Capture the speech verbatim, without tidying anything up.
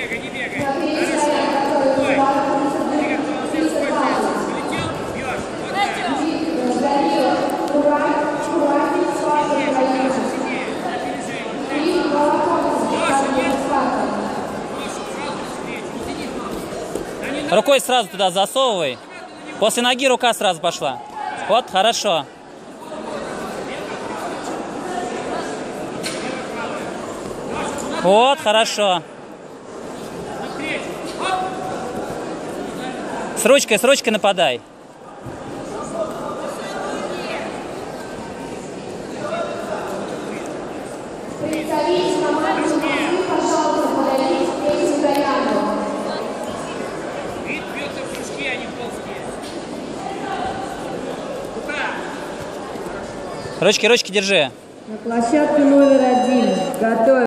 бегай, не бегай. Хорошо. Стой. Приготовился. Полетел, бьешь. Вот так. Сильнее, на опережение. Леша, нет. Леша, сразу встречу. Сиди, Леша. Рукой сразу туда засовывай. После ноги рука сразу пошла. Вот, хорошо. Вот, хорошо. С ручкой, с ручкой нападай. Представитель команды Москвы, пожалуйста, подойдите к третьему заряду. Вид бьется в кружки, а не в ползке. Ручки, ручки держи. На площадке номер один. Готовь.